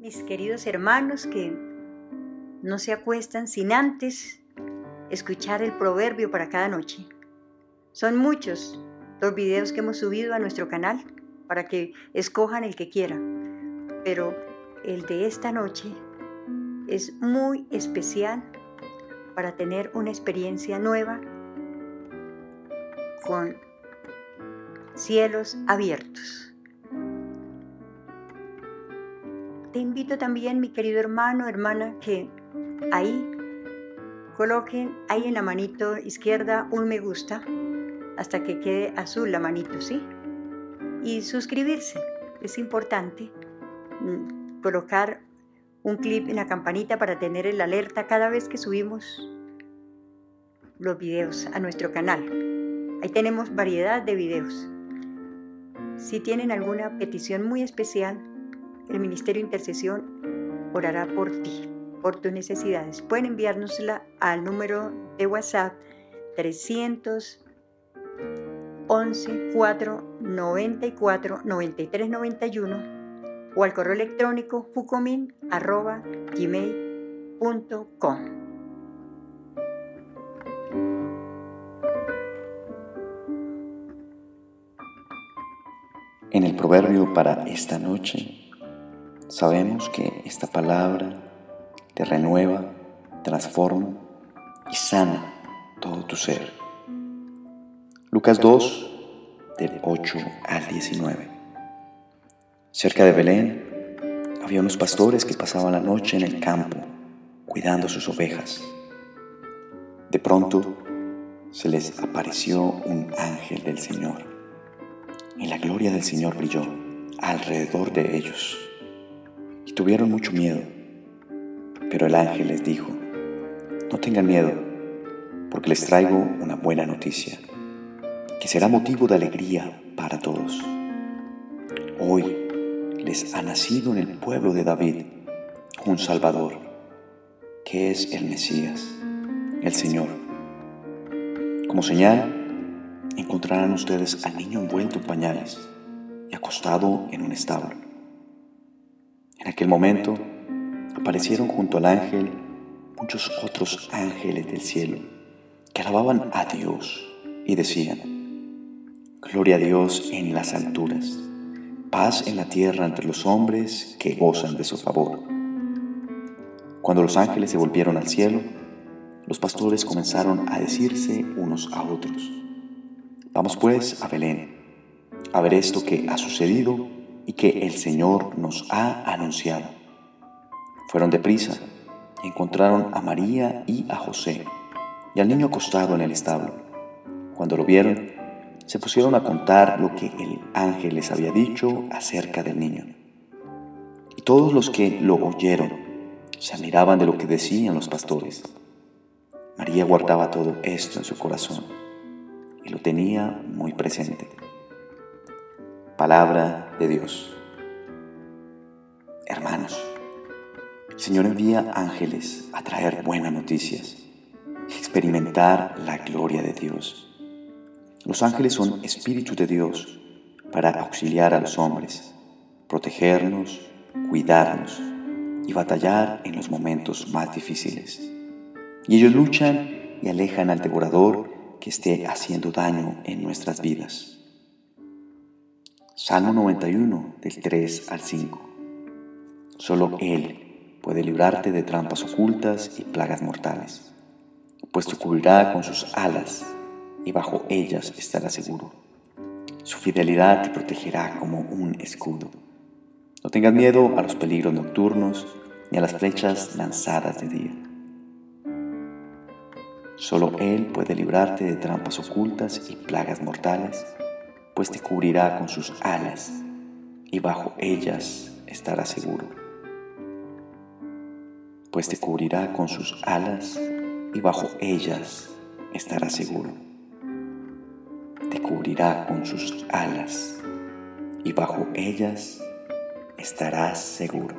Mis queridos hermanos que no se acuestan sin antes escuchar el proverbio para cada noche. Son muchos los videos que hemos subido a nuestro canal para que escojan el que quieran, pero el de esta noche es muy especial para tener una experiencia nueva con cielos abiertos. Te invito también, mi querido hermano, hermana, que ahí coloquen ahí en la manito izquierda un me gusta hasta que quede azul la manito, ¿sí? Y suscribirse. Es importante colocar un clip en la campanita para tener el alerta cada vez que subimos los videos a nuestro canal. Ahí tenemos variedad de videos. Si tienen alguna petición muy especial, el Ministerio de Intercesión orará por ti, por tus necesidades. Pueden enviárnosla al número de WhatsApp 311-494-9391 o al correo electrónico fucomin@gmail.com. En el proverbio para esta noche, sabemos que esta palabra te renueva, transforma y sana todo tu ser. Lucas 2, del 8 al 19. Cerca de Belén había unos pastores que pasaban la noche en el campo cuidando sus ovejas. De pronto se les apareció un ángel del Señor y la gloria del Señor brilló alrededor de ellos. Y tuvieron mucho miedo, pero el ángel les dijo: no tengan miedo, porque les traigo una buena noticia, que será motivo de alegría para todos. Hoy les ha nacido en el pueblo de David un Salvador, que es el Mesías, el Señor. Como señal, encontrarán ustedes al niño envuelto en pañales y acostado en un establo. En aquel momento aparecieron junto al ángel muchos otros ángeles del cielo que alababan a Dios y decían: gloria a Dios en las alturas, paz en la tierra entre los hombres que gozan de su favor. Cuando los ángeles se volvieron al cielo, los pastores comenzaron a decirse unos a otros: vamos pues a Belén, a ver esto que ha sucedido y que el Señor nos ha anunciado. Fueron deprisa y encontraron a María y a José y al niño acostado en el establo. Cuando lo vieron, se pusieron a contar lo que el ángel les había dicho acerca del niño. Y todos los que lo oyeron se admiraban de lo que decían los pastores. María guardaba todo esto en su corazón y lo tenía muy presente. Palabra de Dios. Hermanos, el Señor envía ángeles a traer buenas noticias y experimentar la gloria de Dios. Los ángeles son espíritus de Dios para auxiliar a los hombres, protegernos, cuidarnos y batallar en los momentos más difíciles. Y ellos luchan y alejan al devorador que esté haciendo daño en nuestras vidas. Salmo 91, del 3 al 5. Solo Él puede librarte de trampas ocultas y plagas mortales, pues te cubrirá con sus alas y bajo ellas estarás seguro. Su fidelidad te protegerá como un escudo. No tengas miedo a los peligros nocturnos ni a las flechas lanzadas de día. Solo Él puede librarte de trampas ocultas y plagas mortales, pues te cubrirá con sus alas y bajo ellas estarás seguro. Pues te cubrirá con sus alas y bajo ellas estarás seguro. Te cubrirá con sus alas y bajo ellas estarás seguro.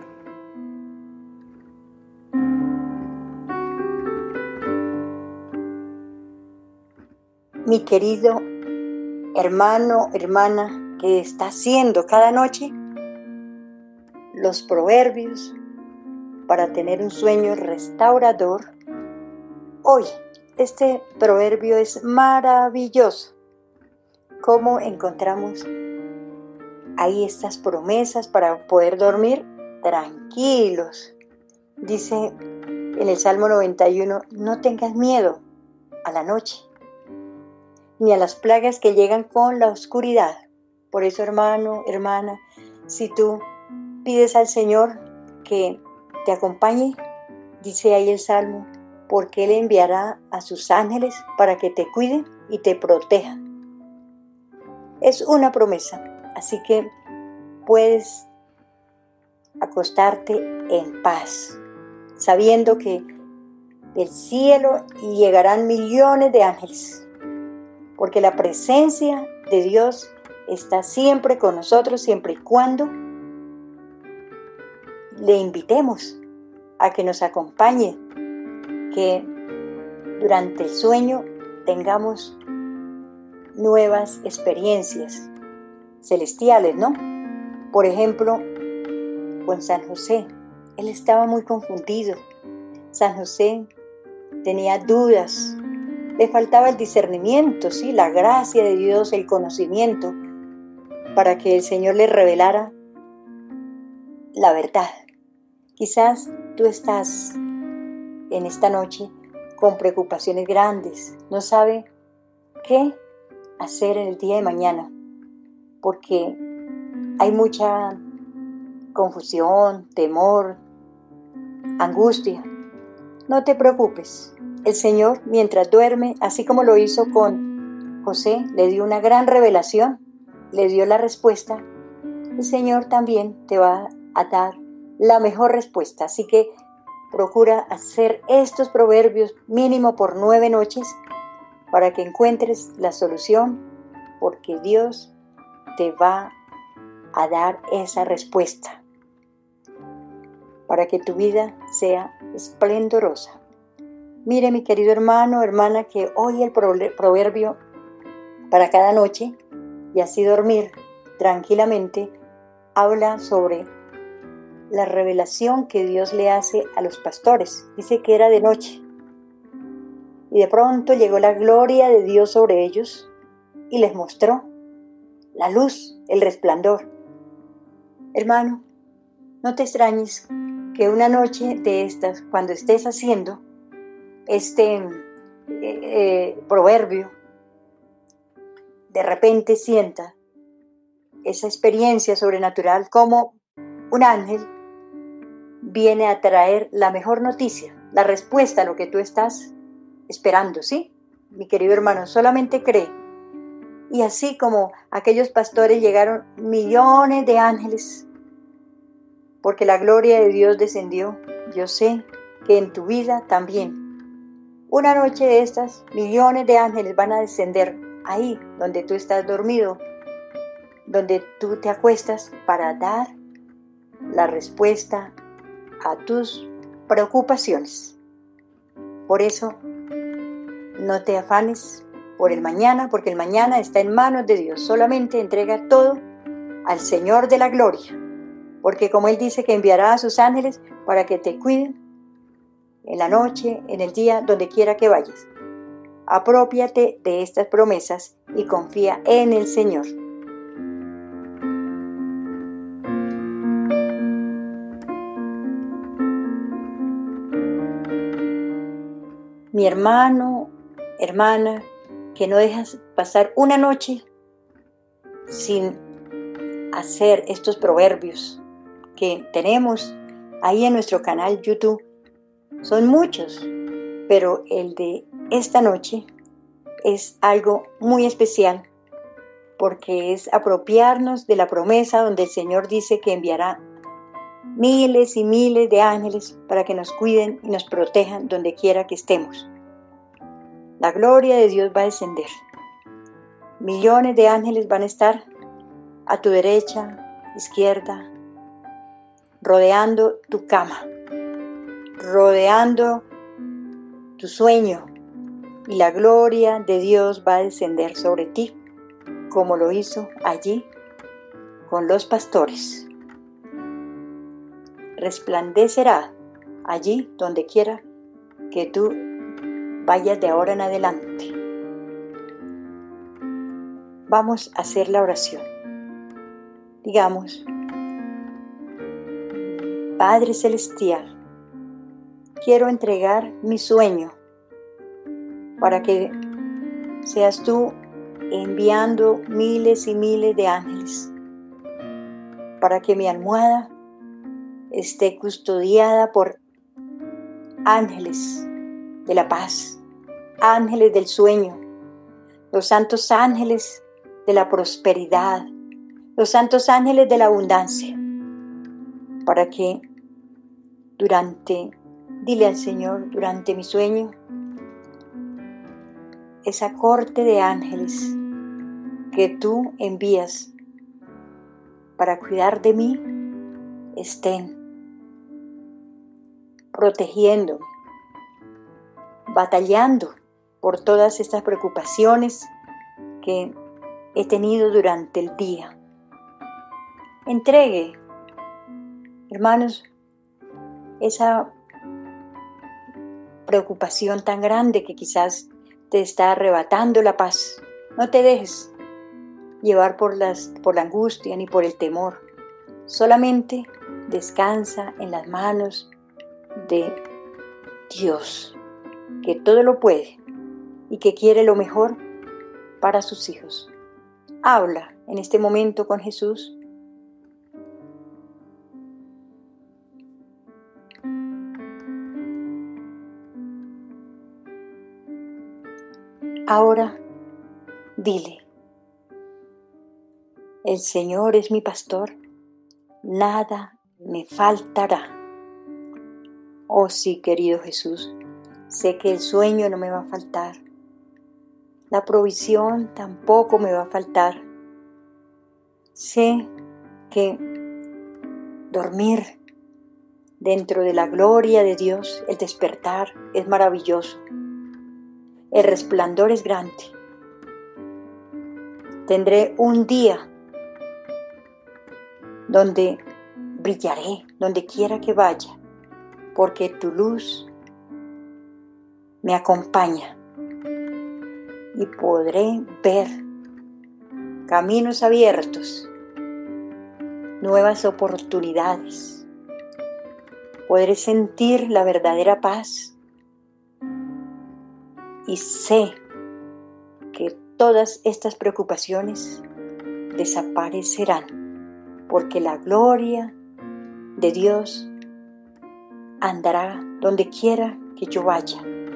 Mi querido hermano, hermana, que está haciendo cada noche los proverbios para tener un sueño restaurador. Hoy, este proverbio es maravilloso. ¿Cómo encontramos ahí estas promesas para poder dormir tranquilos? Dice en el Salmo 91, no tengas miedo a la noche, ni a las plagas que llegan con la oscuridad. Por eso, hermano, hermana, si tú pides al Señor que te acompañe, dice ahí el Salmo, porque Él enviará a sus ángeles para que te cuiden y te protejan. Es una promesa, así que puedes acostarte en paz, sabiendo que del cielo llegarán millones de ángeles, porque la presencia de Dios está siempre con nosotros, siempre y cuando le invitemos a que nos acompañe, que durante el sueño tengamos nuevas experiencias celestiales, ¿no? Por ejemplo, con San José, él estaba muy confundido. San José tenía dudas, le faltaba el discernimiento, ¿sí? La gracia de Dios, el conocimiento, para que el Señor le revelara la verdad. Quizás tú estás en esta noche con preocupaciones grandes, no sabe qué hacer en el día de mañana, porque hay mucha confusión, temor, angustia. No te preocupes, el Señor mientras duerme, así como lo hizo con José, le dio una gran revelación, le dio la respuesta. El Señor también te va a dar la mejor respuesta, así que procura hacer estos proverbios mínimo por 9 noches para que encuentres la solución, porque Dios te va a dar esa respuesta para que tu vida sea esplendorosa. Mire, mi querido hermano, hermana, que hoy el proverbio para cada noche y así dormir tranquilamente habla sobre la revelación que Dios le hace a los pastores. Dice que era de noche y de pronto llegó la gloria de Dios sobre ellos y les mostró la luz, el resplandor. Hermano, no te extrañes que una noche de estas, cuando estés haciendo este proverbio, de repente sienta esa experiencia sobrenatural como un ángel viene a traer la mejor noticia, la respuesta a lo que tú estás esperando, ¿sí? Mi querido hermano, solamente cree. Y así como aquellos pastores llegaron millones de ángeles, porque la gloria de Dios descendió, yo sé que en tu vida también. Una noche de estas, millones de ángeles van a descender ahí donde tú estás dormido, donde tú te acuestas para dar la respuesta a tus preocupaciones. Por eso, no te afanes por el mañana, porque el mañana está en manos de Dios. Solamente entrega todo al Señor de la gloria, porque como Él dice que enviará a sus ángeles para que te cuiden en la noche, en el día, donde quiera que vayas. Aprópiate de estas promesas y confía en el Señor. Mi hermano, hermana, que no dejas pasar una noche sin hacer estos proverbios que tenemos ahí en nuestro canal YouTube. Son muchos, pero el de esta noche es algo muy especial porque es apropiarnos de la promesa donde el Señor dice que enviará miles y miles de ángeles para que nos cuiden y nos protejan donde quiera que estemos. La gloria de Dios va a descender. Millones de ángeles van a estar a tu derecha, izquierda, rodeando tu cama, rodeando tu sueño, y la gloria de Dios va a descender sobre ti, como lo hizo allí con los pastores. resplandecerá allí donde quiera que tú vayas de ahora en adelante. Vamos a hacer la oración. Digamos: Padre Celestial, quiero entregar mi sueño para que seas tú enviando miles y miles de ángeles, para que mi almohada esté custodiada por ángeles de la paz, ángeles del sueño, los santos ángeles de la prosperidad, los santos ángeles de la abundancia, para que dile al Señor, durante mi sueño, esa corte de ángeles que tú envías para cuidar de mí, estén protegiéndome, batallando por todas estas preocupaciones que he tenido durante el día. Entregue, hermanos, esa preocupación tan grande que quizás te está arrebatando la paz. No te dejes llevar por la angustia ni por el temor. Solamente descansa en las manos de Dios, que todo lo puede y que quiere lo mejor para sus hijos. Habla en este momento con Jesús. Ahora dile: el Señor es mi pastor, nada me faltará. Oh sí, querido Jesús, sé que el sueño no me va a faltar, la provisión tampoco me va a faltar. Sé que dormir dentro de la gloria de Dios, el despertar es maravilloso, el resplandor es grande. Tendré un día donde brillaré, donde quiera que vaya, porque tu luz me acompaña y podré ver caminos abiertos, nuevas oportunidades. Podré sentir la verdadera paz y sé que todas estas preocupaciones desaparecerán, porque la gloria de Dios andará donde quiera que yo vaya.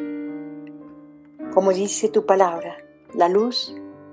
Como dice tu palabra, la luz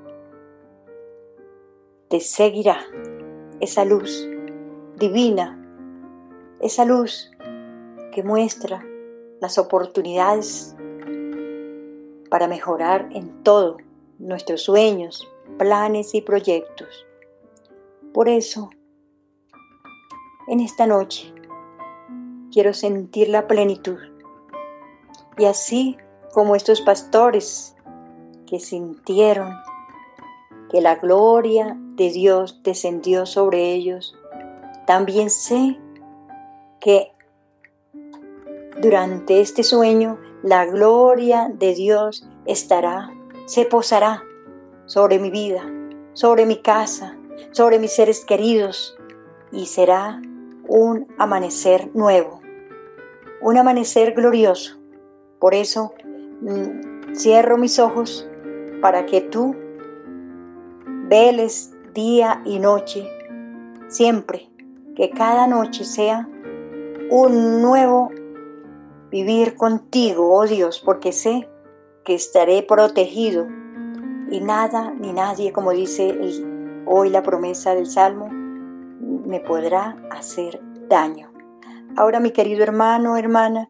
te seguirá, esa luz divina, esa luz que muestra las oportunidades para mejorar en todo nuestros sueños, planes y proyectos. Por eso, en esta noche, quiero sentir la plenitud. Y así como estos pastores que sintieron que la gloria de Dios descendió sobre ellos, también sé que durante este sueño la gloria de Dios se posará sobre mi vida, sobre mi casa, sobre mis seres queridos, y será un amanecer nuevo, un amanecer glorioso. Por eso cierro mis ojos para que tú veles día y noche, siempre, que cada noche sea un nuevo vivir contigo, oh Dios, porque sé que estaré protegido y nada ni nadie, como dice hoy la promesa del Salmo, me podrá hacer daño. Ahora, mi querido hermano, hermana,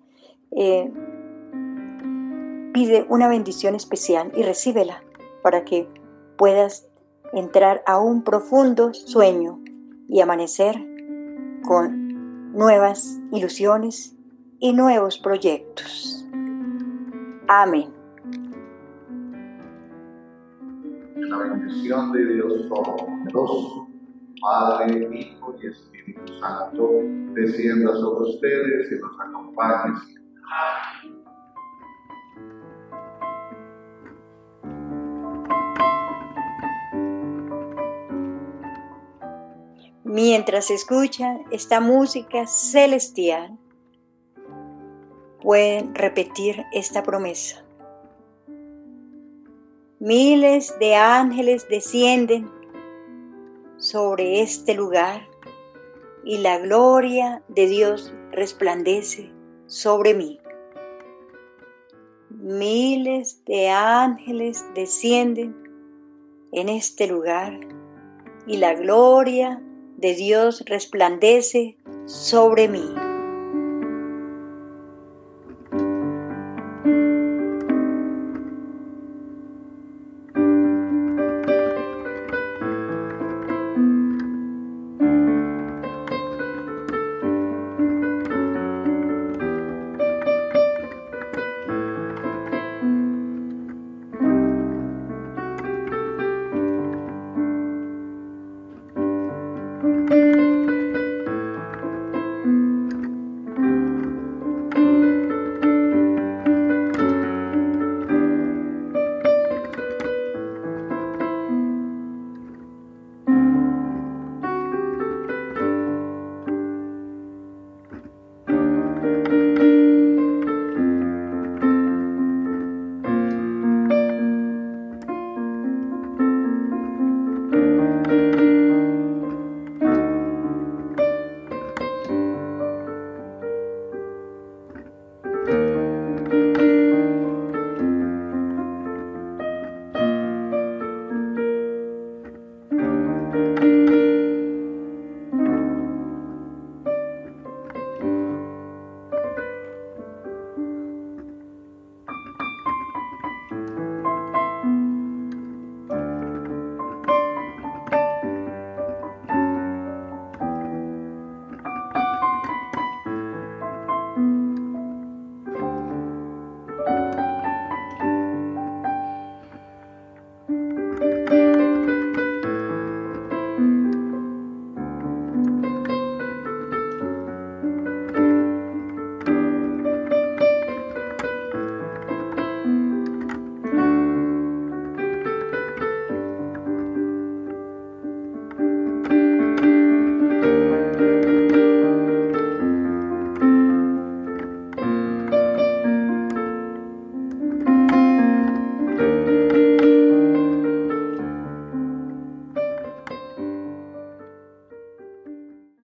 pide una bendición especial y recíbela para que puedas entrar a un profundo sueño y amanecer con nuevas ilusiones y nuevos proyectos. Amén. La bendición de Dios Todopoderoso, Padre, Hijo y Espíritu Santo, descienda sobre ustedes y los acompañe siempre. Mientras escuchan esta música celestial, pueden repetir esta promesa. Miles de ángeles descienden sobre este lugar y la gloria de Dios resplandece sobre mí. Miles de ángeles descienden en este lugar y la gloria de Dios resplandece sobre mí.